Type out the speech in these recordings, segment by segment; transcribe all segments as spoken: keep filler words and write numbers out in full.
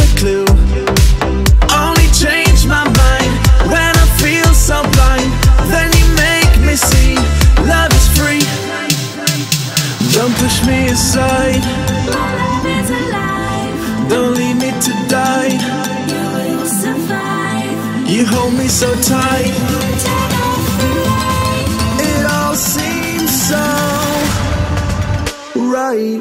a clue. Only change my mind when I feel so blind. Then you make me see love is free. Don't push me aside. My life is alive. Don't leave me to die. You will survive. You hold me so tight. Turn off the light. It all seems so right.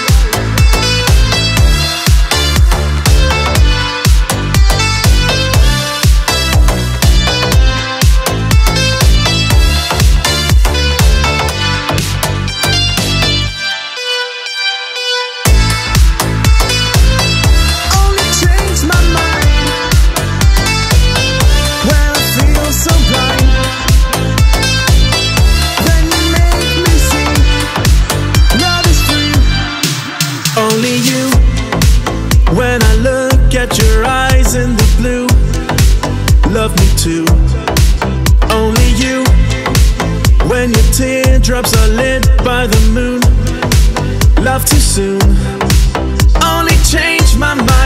Only you, when I look at your eyes in the blue, love me too. Only you, when your teardrops are lit by the moon, love too soon. Only change my mind